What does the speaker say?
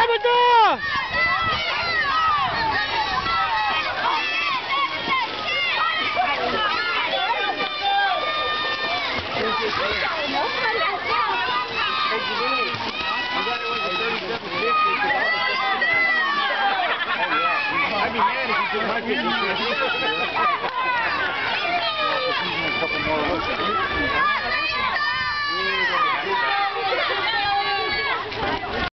Tabitha! I'd be mad if you did not get a couple more.